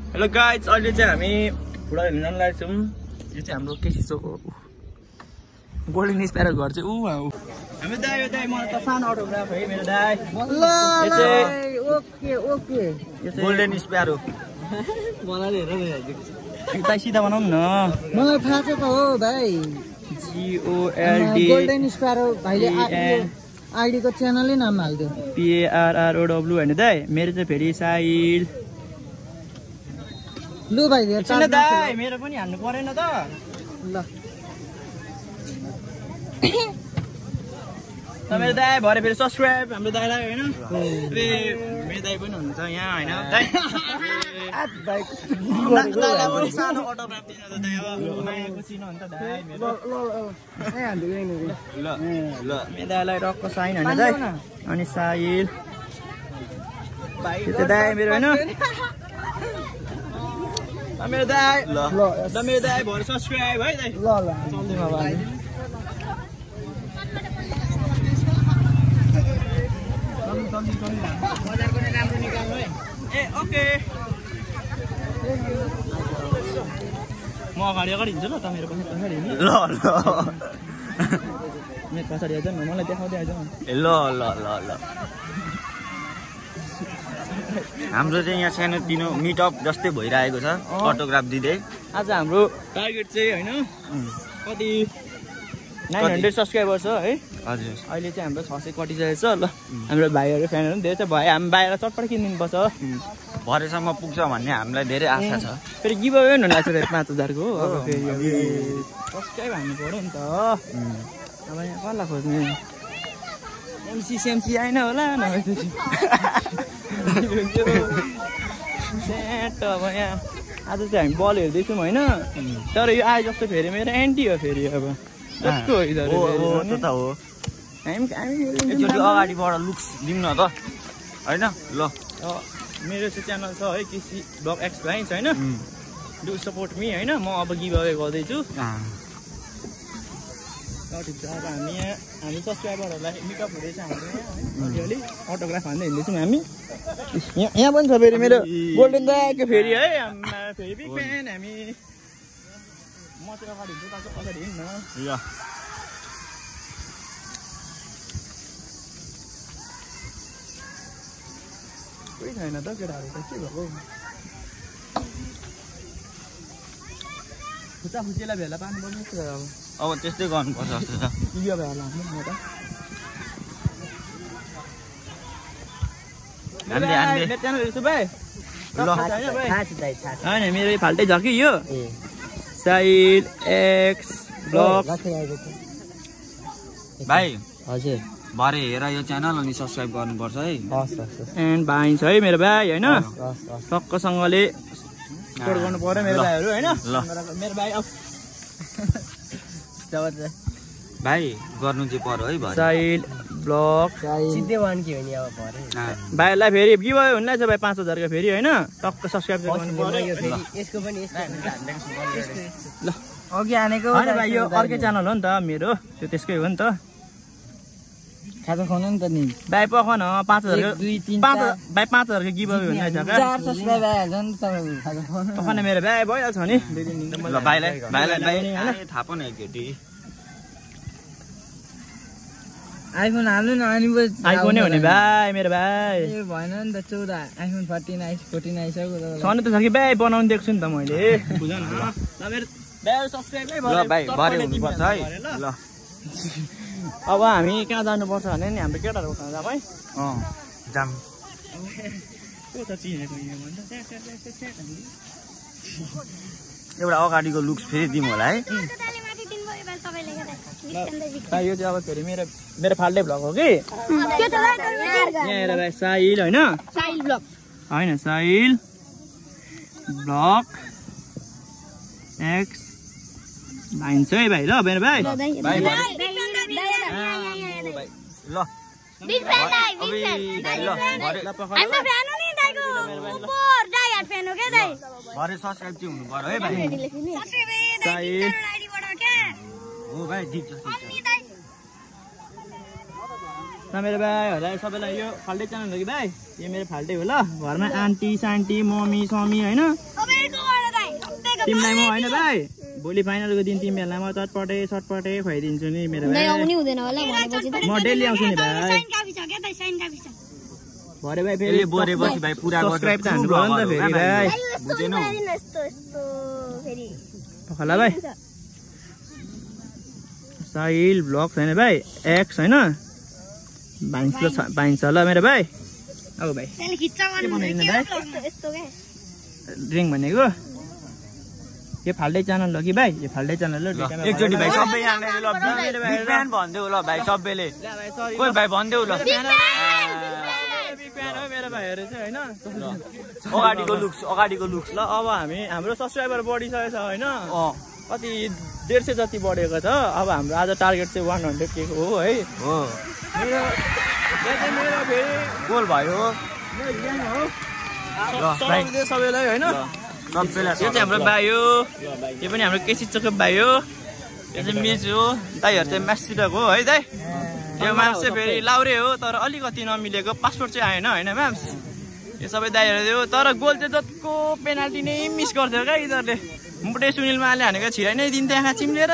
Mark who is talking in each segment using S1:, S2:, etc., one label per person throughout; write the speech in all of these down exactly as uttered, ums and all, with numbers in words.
S1: Hello guys, अहिले चाहिँ हामी फुटबल हेर्न जान लागेको छौँ। यो चाहिँ हाम्रो केसी चोक हो। गोल्डन स्प्यारो घर चाहिँ ऊ हामी दाइ यो दाइ मलाई त सानो अटोग्राफ है मेरो दाइ।
S2: ल ल ओके ओके
S1: गोल्डन स्प्यारो
S2: मलाई हेर न
S1: दाइ सिधा बनाउँ न।
S2: मलाई थाहा छ त हो भाइ।
S1: G O L D
S2: golden sparrow भाइले आईडी को च्यानलै नाम हाल्दियो।
S1: P A R R O W हैन दाइ। मेरो चाहिँ फेरि साइल
S2: लु भाइ हेर
S1: दाइ मेरो पनि हान्नु परेन त
S2: ल।
S1: मेरो दाइ भरे फेरि सब्सक्राइब हाम्रो दाइलाई होइन। मेरो दाइ पनि हुनुहुन्छ यहाँ होइन दाइ। दाइलाई पनि सानो अटोग्राफ दिनु त दाइ। अब मायाको चिनो हो नि त दाइ मेरो। ल ल मेरो दाइलाई रक्क साइन होइन दाइ। अनि साइल त्यो चाहिँ दाइ मेरो होइन। मेरो दाइ ल ल मेरो दाइ भरे सब्सक्राइब है दाइ।
S2: ल ल
S1: चल्दैन अब बजारको नै राम्रो निकाल्नु है। ए ओके म अगाडि अगाडि हिँड्छु ल त मेरो पछाडि पछाडि हिँड्नु। ल ल मेरो पछाडि आइज न मलाई देखाउँदै आइज न। ल ल ल ल हाम्रो चाहिँ यहाँ सानो तिनो मिटअप जस्तै भइरहेको छ अटोग्राफ दिँदै। आज हाम्रो टार्गेट चाहिँ होइन कति नाइन हन्ड्रेड सब्सक्राइबर छ है। हजुर अहिले चाहिँ हाम्रो छ सय कटिसकेको छ। ल हाम्रो भाइहरू फ्यानहरू पनि धेरै छ। भाइ हामी बाहिर चटपट किनिदिनुपर्छ। भरेसम्म पुग्छ भन्ने हामीलाई धेरै आशा छ। फेरि गिभ अवे हुनु लाग्छ फेरि पाँच हजारको हो। अब फेरि सब्सक्राइब हान्नु पऱ्यो नि त। अब यहाँ कसलाई खोज्ने एमसी सेमसी आएन होला नभए सेट। अब यहाँ आज चाहिँ हामी बल हेर्दैछौँ होइन। तर यो आए जस्तो फेरि मेरो एन्टी हो फेरि। अब जस्तो हो त हो अगाडिबाट लुक्स दिउँ न त होइन। ल मेरो चाहिँ च्यानल छ है केसी ब्लग एक्स भाइन्स होइन। डु सपोर्ट मी होइन। म अब गिभ अवे गर्दैछु। ल ठिक छ। अब हामी यहाँ हामी सब्सक्राइबरहरूलाई मिटअप हुँदैछ हाम्रो यहाँ अलिअलि अटोग्राफ हान्दै हिँड्दैछौँ हामी। यहाँ यहाँ पनि छ फेरि मेरो गोल्डन दाइको फेरि है। फेरि बिग फ्यान हामी। म चाहिँ अगाडि हिँड्छु तपाईँ अगाडि हिँड्नु न। कोही छैन त केटाहरू त के भएको। खुच्चा खुच्चीलाई भेला पार्नु पर्ने छ अब। अब त्यस्तै गर्नुपर्छ जस्तो छ। यो भेला म त हामीले हामीले मेरो च्यानल हेर्छु भाइ। ल होइन मेरो फाल्टै छ कि यो साइल एक्स ब्लग भाइ। हजुर भरे हेर यो च्यानल अनि सब्सक्राइब गर्नुपर्छ है। एन्ड भाइ छ है मेरो भाइ होइन। टक्कसँगले सपोर्ट गर्नु पर्यो मेरो भाइहरू होइन। ल मेरो भाइ भाइ गर्नु चाहिँ पर्यो है भाइ। साइल ब्लग
S2: सिधै वान के हो नि अब भरे
S1: भाइहरूलाई फेरि गिभ अवे हुन लाग्छ भाइ पाँच हजारको फेरि होइन। टक्क सब्सक्राइब गर्नु पर्यो।
S2: यसको पनि
S1: ल
S2: अघि हानेको
S1: होइन भाइ यो अर्कै च्यानल हो नि त मेरो। त्यो त्यसकै हो नि त।
S2: खाजा खुवाउनु नि त नि
S1: भाइ पखाउन पाँच हजारको
S2: दुई तिन
S1: पाँच भाइ पाँच हजारको गिभ अवे हुन लाग्छ
S2: चार सब्सक्राइब आइहाल्छ नि तपाईँको खाजा खुवाउनु।
S1: पखाउने मेरो भाइ भइहाल्छ नि। ल भाइलाई भाइलाई भाइ थाहा पाउन केटी
S2: आइफोन हाल्नु न। अनि
S1: आइफोनै हो नि भाइ मेरो भाइ।
S2: ए भएन नि त चौध आइफोन फोर्टिन आइस फोर्टिन आइसक्यो।
S1: छन त छ कि भाइ बनाउनु देख्छु नि त मैले। बुझ न ल मेरो भाइ सब्सक्राइब नै भयो। ल भाइ भरे हुनुपर्छ है। ल अब हामी कहाँ जानुपर्छ भने नि हाम्रो केटाहरू उठाउन जाऊँ है। अँ जाऊँ। को त चिनेको यो भन्छ एउटा अगाडिको लुक्स फेरि दिउँ होला है। यो चाहिँ अब फेरि मेरो मेरो फाल्टै भ्लग हो कि यहाँ हेर भाइ साइल होइन होइन साइल ब्लग एक्स भाइन्छ है भाइ। ल मेरो भाइ ल भरे सब्सक्राइब चाहिँ हुनु पर्यो है भाइ। हो भाइ दिन्छ। मेरो भाइहरूलाई सबैलाई यो फाल्टै च्यानल हो कि भाइ। यो मेरो फाल्टै हो ल। घरमा आन्टी सान्टी मम्मी समी होइन
S3: तिमीलाई म होइन भाइ भोलि फाइनलको दिन तिमीहरूलाई म चटपटे चटपटे खुवाइदिन्छु नि मेरो भाइ म डेली आउँछु नि भाइ भरे भाइ फेरि
S1: बोरेपछि भाइ पुरा
S3: सब्स्क्राइब त हान्नु पर्यो नि त फेरि भाइ
S1: बुझेनौ
S3: पखला भाइ साहिल ब्लग्स होइन भाइ एक्स होइन भाइन्छ भाइन्छ ल मेरो भाइ अब भाइ के बनाइदिनु भाइ ड्रिङ्क भनेको यो फाल्टै च्यानल हो कि भाइ यो फाल्टै च्यानल हो
S1: एकचोटि भाइ सबै यहाँनिर ल बिग फ्यान भनिदेऊ ल भाइ सबैले कोही भाइ भनिदेऊ ल
S3: मेरो भाइहरू चाहिँ होइन
S1: अगाडिको लुक्स अगाडिको लुक्स
S3: ल अब हामी हाम्रो सब्सक्राइबर बढिसकेको छ होइन कति डेढ सय जति बढेको छ अब हाम्रो आज टार्गेट चाहिँ वान हन्ड्रेड के हो है
S1: हो
S3: मेरो मेरो फेरि
S1: गोल भयो
S3: सबैलाई होइन यो चाहिँ हाम्रो भाइ हो यो पनि हाम्रो केसी चोको भाइ हो यो चाहिँ मिज हो दाइहरू चाहिँ म्याक्सिटक हो है दाइ यो म्याम्स चाहिँ फेरि लाउरे हो तर अलिकति नमिलेको पासपोर्ट चाहिँ आएन होइन म्याम्स यो सबै दाइहरू थियो तर गोल चाहिँ जतिको पेनाल्टी नै मिस गर्थ्यो क्या यिनीहरूले मुटे सुनिल माले हानेको छिराइ नै दिन्थ्यो आँखा चिम्लेर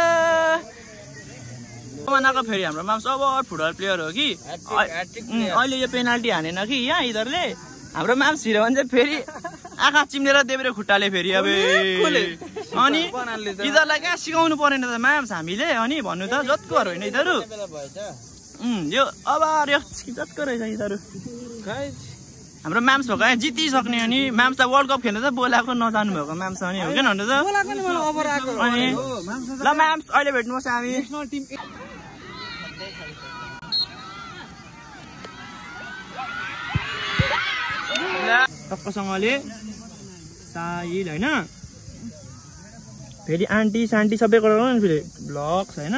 S3: बनाएको फेरि हाम्रो माम्स अब फुटबल प्लेयर हो कि अहिले यो पेनाल्टी हानेन कि यहाँ यिनीहरूले हाम्रो माम्स छिर्यो भने चाहिँ फेरि आँखा चिम्लेर देब्रे खुट्टाले फेरि अब अनि यिनीहरूलाई कहाँ सिकाउनु परेन त माम्स हामीले अनि भन्नु त जतिकोहरू होइन यिनीहरू यो अब जतिको रहेछ यिनीहरू हाम्रो म्याम्स भएको है जितिसक्ने अनि म्याम्स त वर्ल्ड कप खेल्नु त बोलाएको नजानु भएको म्याम्स अनि हो क्या भन्नु त अनि ल म्याम्स अहिले भेट्नुहोस् हामी टक्कसँगले साहिल होइन फेरि आन्टी सान्टी सबै गराउनु नि फेरि ब्लग्स होइन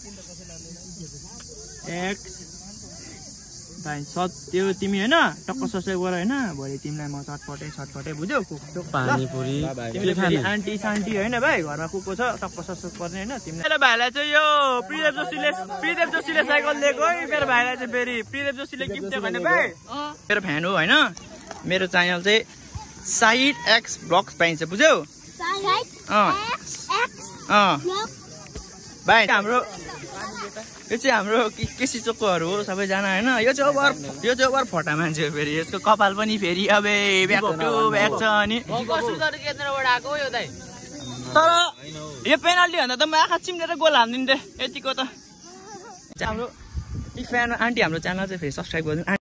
S3: एक्स भाइ सत त्यो तिमी होइन टक्क ससै गर होइन भोलि तिमीलाई म चटपटे छटपटे बुझ्यौ
S1: पानीपुरी
S3: आन्टी सान्टी होइन भाइ घरमा कुको छ टक्क सस पर्ने होइन तिमीलाई मेरो भाइलाई चाहिँ यो प्रिदेव जोशीले प्रिदेव जोशीले साइकल दिएको है मेरो भाइलाई चाहिँ फेरि प्रिदेव जोशीले गिफ्ट दिएको होइन भाइ मेरो फ्यान हो होइन मेरो च्यानल चाहिँ साइड एक्स ब्लग्स पाइन्छ बुझ्यौ भाइ हाम्रो यो चाहिँ हाम्रो केसी चोकोहरू हो सबैजना होइन यो चाहिँ ओभर यो चाहिँ ओभर फटा मान्छे हो फेरि यसको कपाल पनि फेरि अब ब्याक टु ब्याक छ अनि तर यो पेनाल्टी भन्दा त म आँखा चिम्लेर गोल हानिदिन्थेँ यतिको त हाम्रो बिग फ्यान आन्टी हाम्रो च्यानल चाहिँ फेरि सब्सक्राइब गरिदिनु